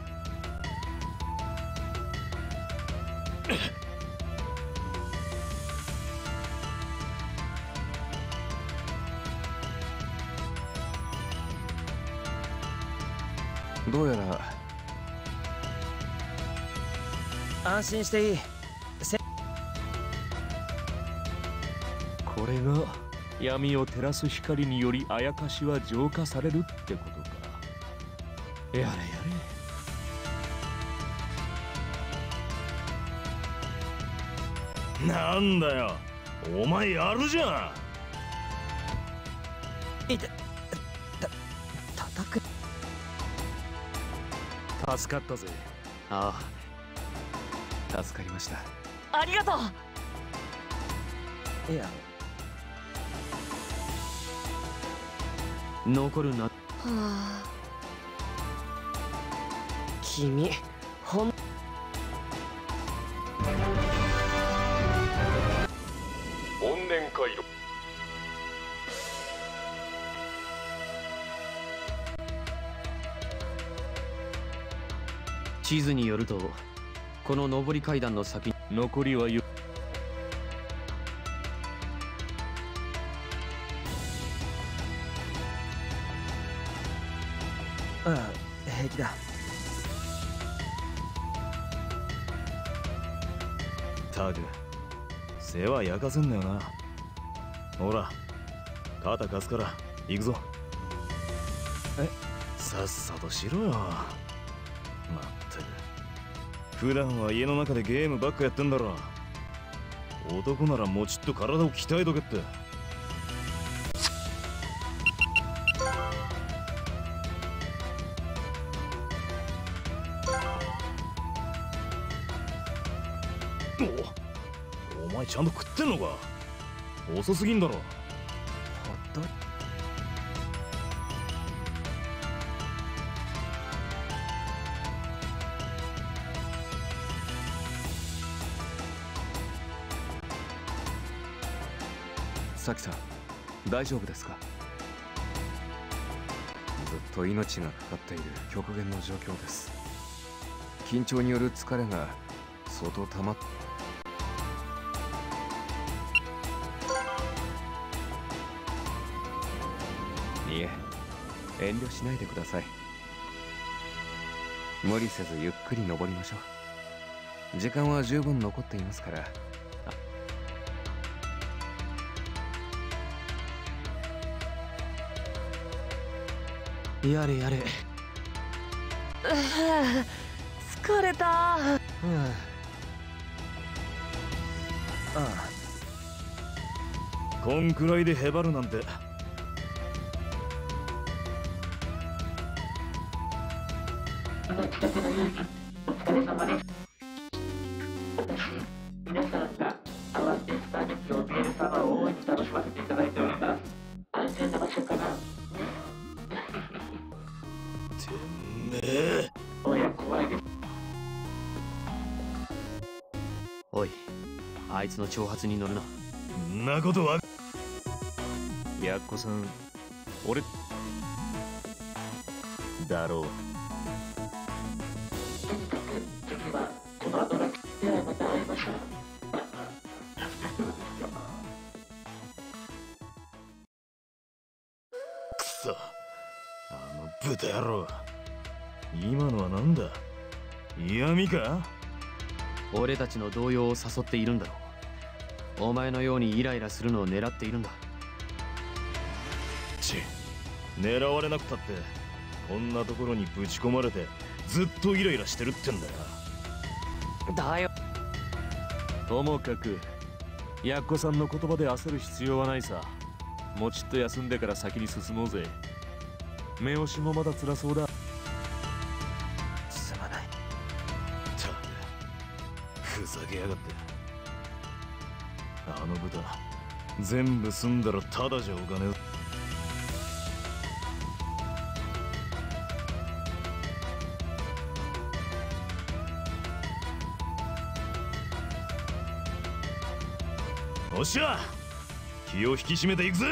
どうやら安心していい。 これが闇を照らす光によりあやかしは浄化されるってことか。やれやれ。なんだよ、お前やるじゃん。 いて、た、叩く。 助かったぜ。 ああ、助かりました。 ありがとう。いや、 残るな。はあ、君ほん怨念回路。 地図によるとこの上り階段の先。 残りはよ。 ああ、平気だ。 タグ、世話焼かせんなよな。ほら、肩貸すから行くぞ。え、さっさとしろよ。まったく、普段は家の中でゲームばっかやってんだろ。男ならもちっと体を鍛えとけって。お、お前ちゃんと食ってんのか。遅すぎんだろ。ほっと。 サキさん、大丈夫ですか。ずっと命がかかっている極限の状況です。緊張による疲れが相当溜まっ。いえ、遠慮しないでください。無理せずゆっくり登りましょう。時間は十分残っていますから。 やれやれ。 疲れた。 ああ、 こんくらいでへばるなんて。 皆さんが慌てスタジオを見える様を大いに楽しませていただいております。安全な場所からおや、怖いです。 おい、あいつの挑発に乗るな。 んなことは。 やっこさん、俺だろう。 次はこの後のではまた会いましょう。 くそ、あの豚野郎。 今のはなんだ？嫌味か？ 俺たちの動揺を誘っているんだろう。お前のようにイライラするのを狙っているんだ。 ち、狙われなくたってこんなところにぶち込まれてずっとイライラしてるってんだよ。 だよ。 ともかくやっこさんの言葉で焦る必要はないさ。もうちっと休んでから先に進もうぜ。目押しもまだ辛そうだ。 すまない。 たくふざけやがって。あの豚全部済んだらただじゃおかねえ。おっしゃ、気を引き締めていくぜ。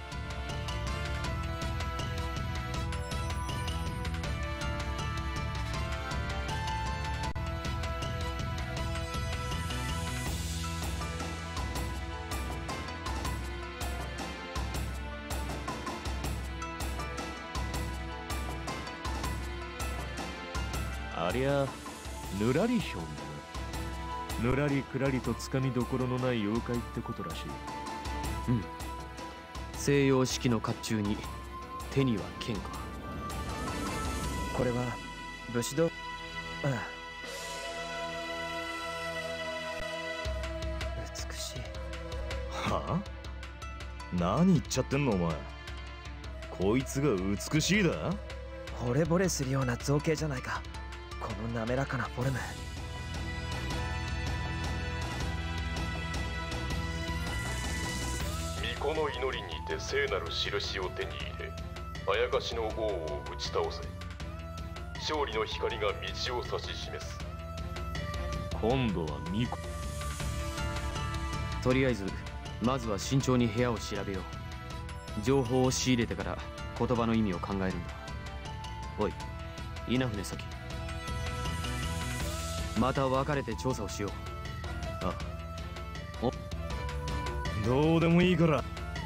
ありゃぬらりひょんだ。ぬらりくらりとつかみどころのない妖怪ってことらしい。 うん。西洋式の甲冑に手には剣か。 これは武士道。ああ、美しい。 はあ？何言っちゃってんのお前。こいつが美しいだ？ 惚れ惚れするような造形じゃないか、この滑らかなフォルム。 巫女の祈りにて聖なる印を手に入れ、あやかしの王を打ち倒せ。勝利の光が道を指し示す。 今度は巫女。 とりあえずまずは慎重に部屋を調べよう。情報を仕入れてから言葉の意味を考えるんだ。おい、稲船咲。また別れて調査をしよう。ああ、お、 どうでもいいから。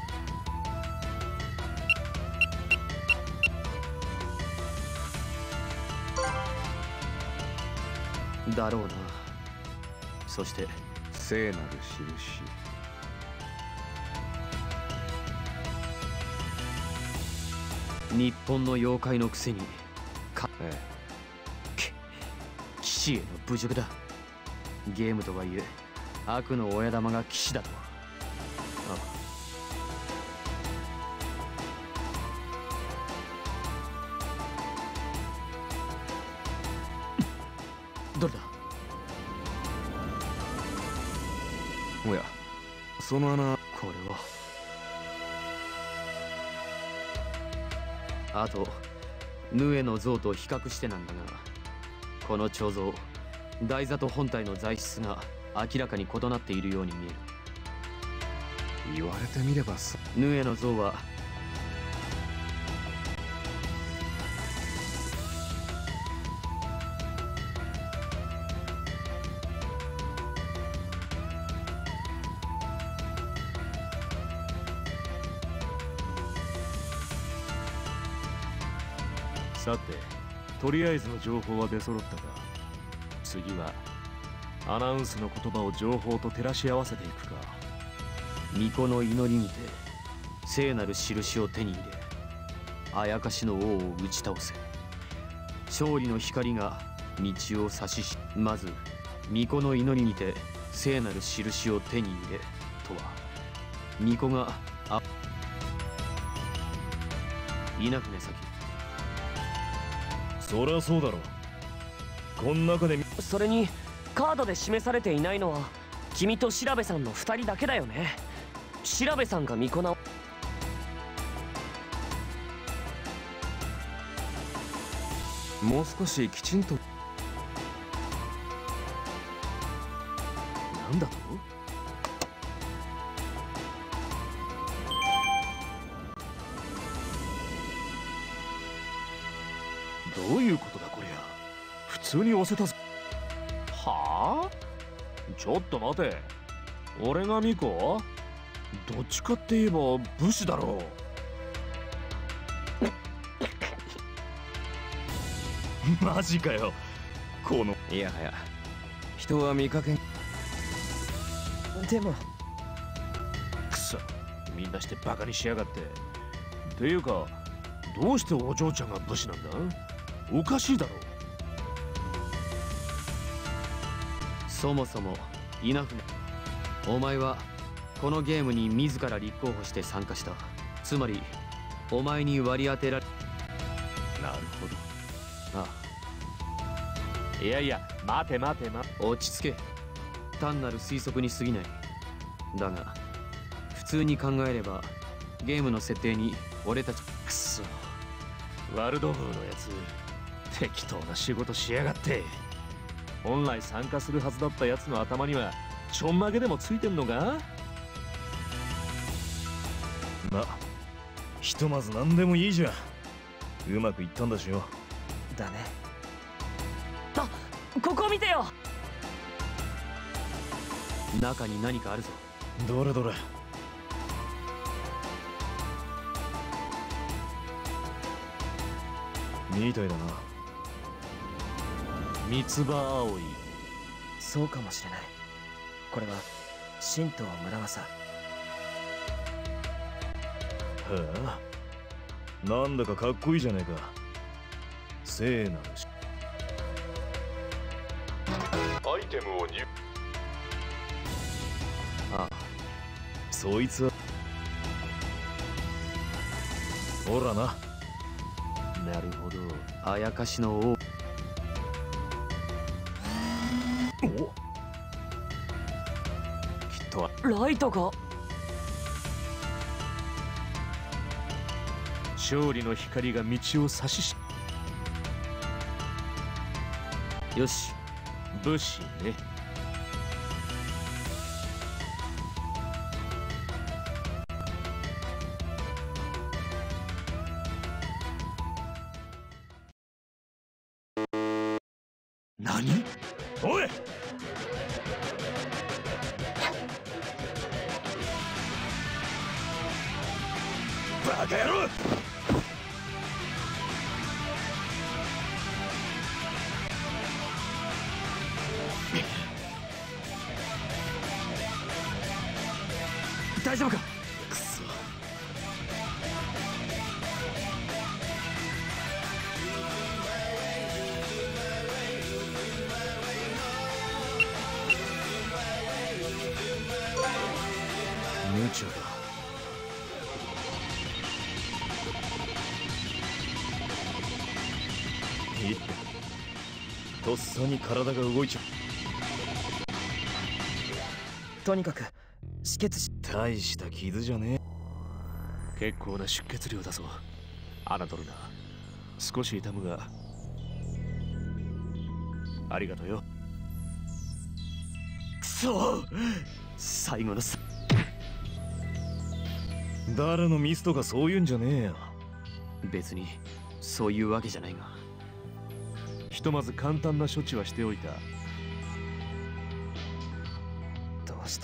だろうな。そして聖なる印。 日本の妖怪のくせにか、 ええ、騎士への侮辱だ。ゲームとはいえ悪の親玉が騎士だとは。ああ、どれだ？ おや、その穴。 これは。あとヌエの像と比較してなんだが、この彫像台座と本体の材質が明らかに異なっているように見える。 言われてみればさ。 ヌエの像はさて、とりあえずの情報は出揃ったが、次はアナウンスの言葉を情報と照らし合わせていくか。 巫女の祈りにて聖なる印を手に入れ、あやかしの王を打ち倒せ。勝利の光が道を指しし、まず巫女の祈りにて聖なる印を手に入れとは、巫女があ稲船咲。 そりゃそうだろ。こん中で。 それにカードで示されていないのは君と調べさんのふたりだけだよね。調べさんが巫女な。 もう少しきちんと。 なんだと？どういうことだこりゃ。普通に押せたぞ。はあ？ちょっと待て。俺が巫女？どっちかって言えば武士だろう。 マジかよ。このいやはや人は見かけ。 でもくそ、みんなしてバカにしやがって。ていうかどうしてお嬢ちゃんが武士なんだ？おかしいだろ。 そもそもイナフネ、お前はこのゲームに自ら立候補して参加した。つまりお前に割り当てられ。 なるほど。 ああ、いやいや、待て待て待て。 落ち着け。単なる推測に過ぎない。だが普通に考えればゲームの設定に俺たち。 くそ、ワルドブーのやつ適当な仕事しやがって。本来参加するはずだったやつの頭にはちょんまげでもついてんのか？ ま、ひとまず何でもいいじゃん。うまくいったんだしよ。 だね。 あ、ここ見てよ。 中に何かあるぞ。 どれどれ。みたいだな。 三つ葉葵。 そうかもしれない。これは神道村正。 へえ、なんだかかっこいいじゃねえか。聖なるし。 アイテムを入。 ああ、そいつはほらな。 なるほど。 あやかしの王。 お、 きっとはライトか。 勝利の光が道を指しし。 よし、 武士ね。 何？おい！バカ野郎！ 大丈夫か？ くそ。無茶だ。いいって。とっさに体が動いちゃう。 とにかく止血し。 大した傷じゃねえ。結構な出血量だぞ。侮るな。少し痛むがありがとうよ。 くそ、最後のさ。 誰のミスとかそういうんじゃねえよ。 別にそういうわけじゃないが。 ひとまず簡単な処置はしておいた。 どうして？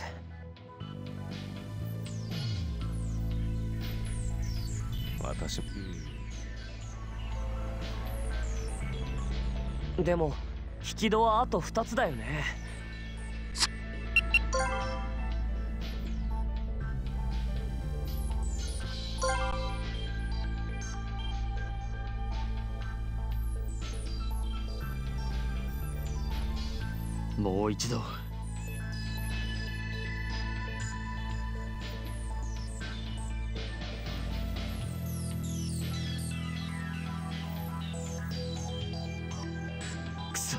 私、 うん、でも引き戸はあとふたつだよね。 もう一度。くそ。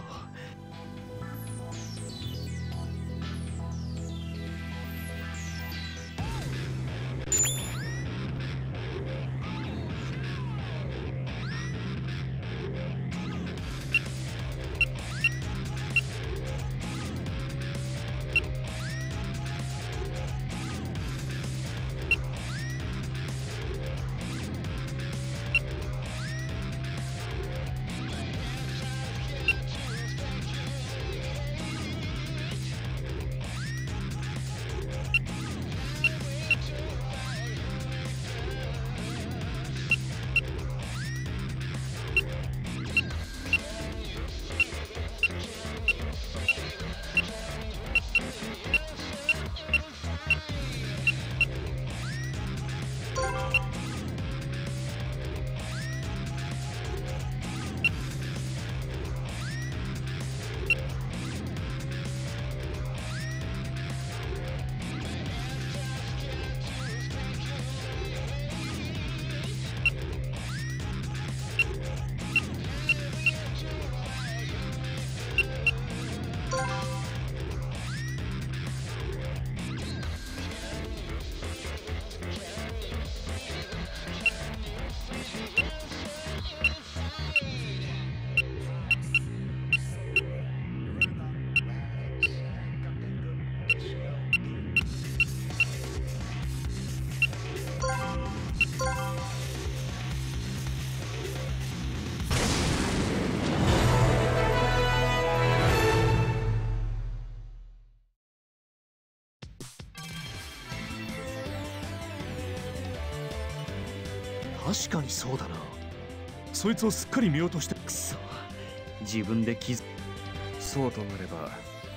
確かにそうだな。そいつをすっかり見落として。 くそ、自分で気づ。 そうとなれば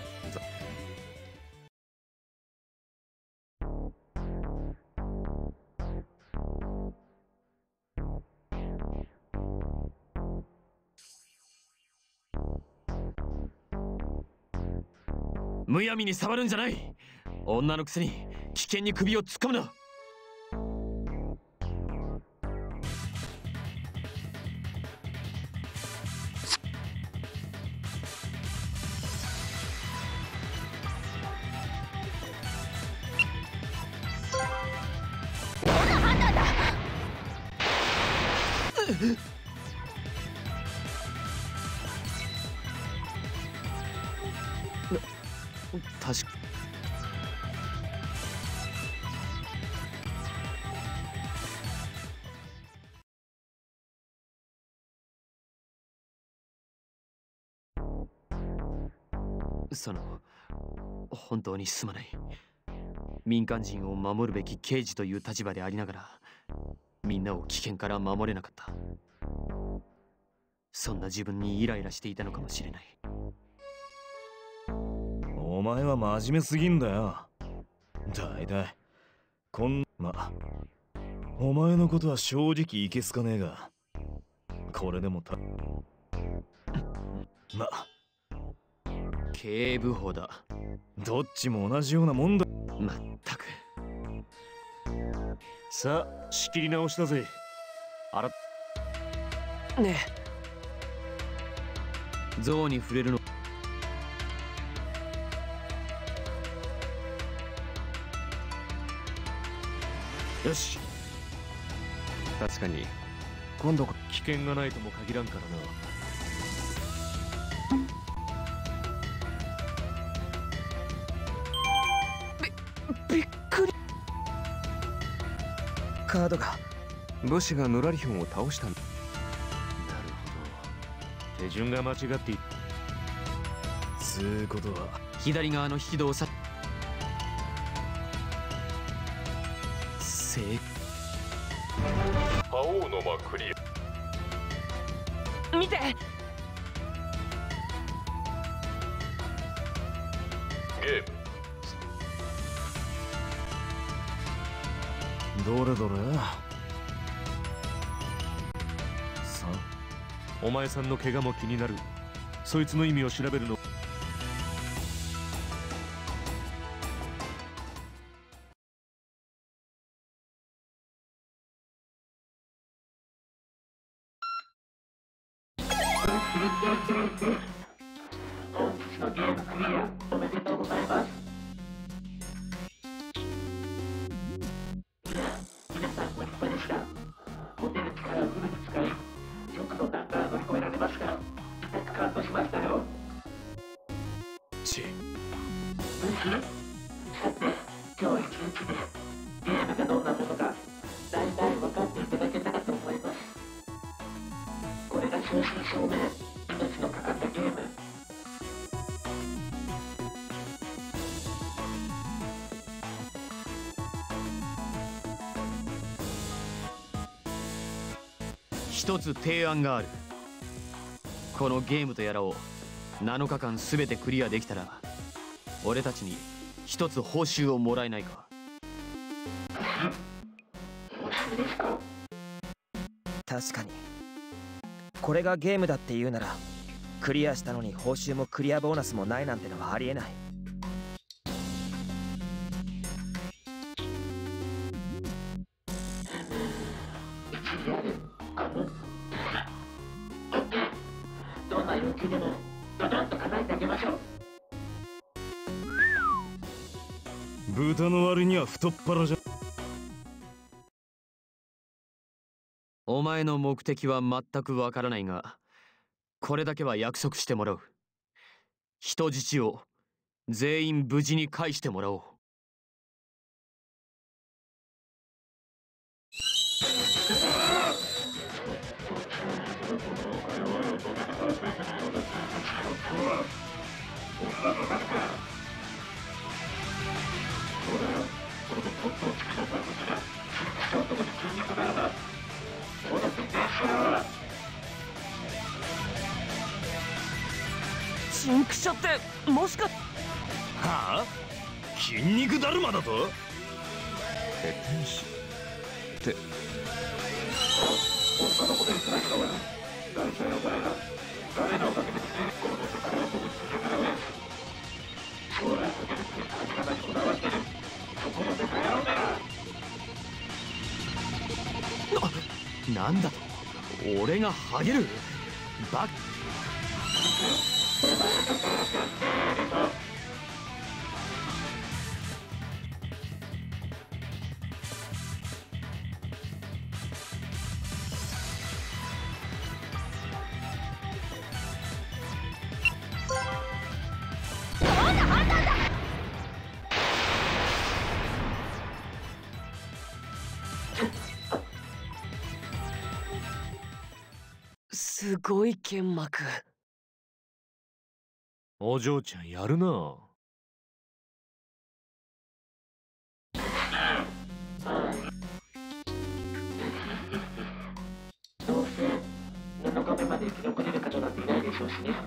むやみに触るんじゃない。女のくせに危険に首を突っ込むな。確かその本当にすまない。民間人を守るべき刑事という立場でありながらみんなを危険から守れなかった。そんな自分にイライラしていたのかもしれない。 お前は真面目すぎんだよ。だいたいこんまお前のことは正直いけすかねえが、これでもたま警部補だ。 どっちも同じようなもんだ。 まったく。 さあ仕切り直しだぜ。あらねえ、象に触れるの。よし。 確かに今度危険がないとも限らんからな。 びびっくり。 カードが武士がヌラリヒョンを倒したんだ。 なるほど、手順が間違っている。 つうことは左側の引き戸をさ正覇王の間クリア。見て。 ゲームどれどれさお前さんの怪我も気になる。そいつの意味を調べるの。 本日のゲームクリアおめでとうございます。皆さんご立派でした。持てる力をフルに使いよくの段階を乗り越えられますが、痛く感動しましたよ。 ちさて、今日一日でゲームがどんなものか大体分かっていただけたらと思います。これが正真正銘命のかかったゲーム。 一つ提案がある。このゲームとやらをなのかかんすべてクリアできたら俺たちに一つ報酬をもらえないか。 確かにこれがゲームだって言うなら、クリアしたのに報酬もクリアボーナスもないなんてのはありえない。 どんな要求でもドドンと叶えてあげましょう。 豚の割には太っ腹じゃ。 お前の目的は全くわからないが、これだけは約束してもらう。人質を全員無事に返してもらおう。 チンクショってもしか。 はあ、筋肉だるまだと。 ペテン師ってな、なんだと。俺がハゲるバッ。 すごい剣幕。 お嬢ちゃんやるな。 どうせなのかめまで生き残れる方なんていないでしょうしね。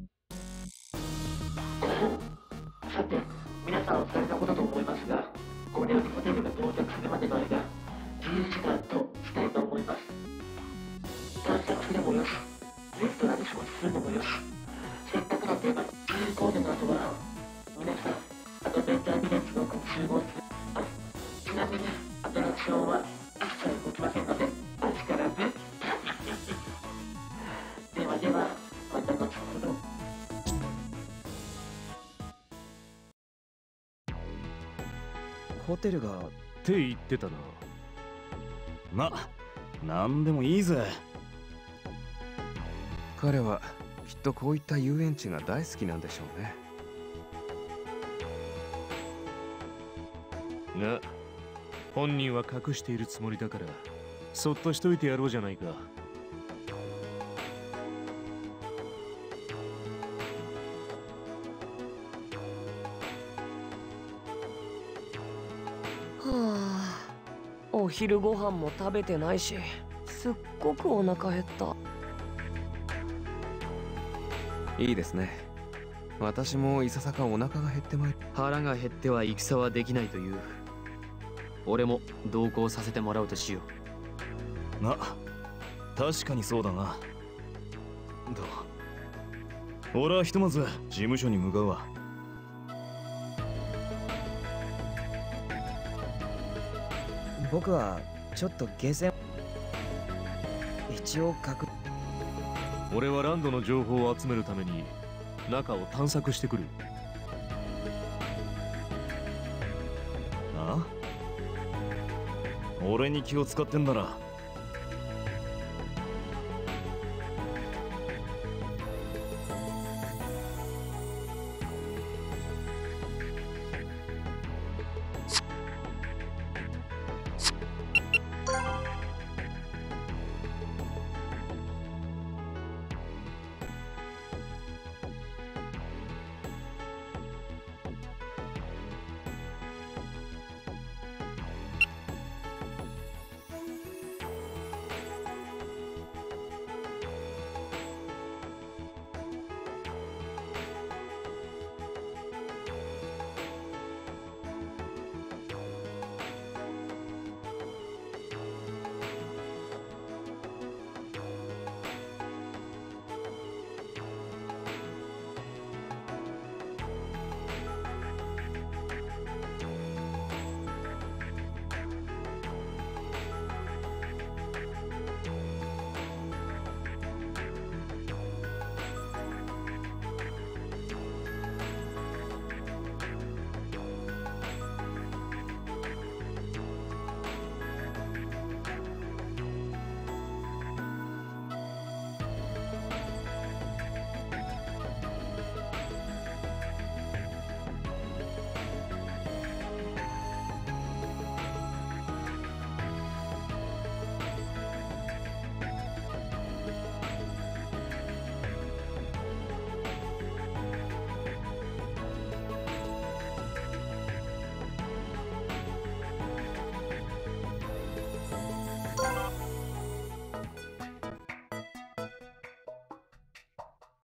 さて、皆さんお疲れのことと思いますが、これよりホテルが到着するまでの間、自由時間としたいと思います。探索するもよし、レストランで食事するのもよし、せっかくのテーマ、自由コーデの後は、皆さん、アドベンチャービレッジの奥に集合する。あ、ちなみに、アトラクションは一切動きませんので、お力ね。ではでは、また後ほど。 ホテルがって言ってたな。 ま、なんでもいいぜ。 彼はきっとこういった遊園地が大好きなんでしょうね。 が本人は隠しているつもりだからそっとしといてやろうじゃないか。 はあ、お昼ご飯も食べてないし、すっごくお腹減った。 いいですね。私もいささかお腹が減ってまいる。 腹が減っては戦はできないという。俺も同行させてもらうとしよう。ま、確かにそうだな。どう、俺はひとまず事務所に向かうわ。 僕はちょっとゲーセン一応確。 俺はランドの情報を集めるために中を探索してくる。 あ？俺に気を使ってんなら。 you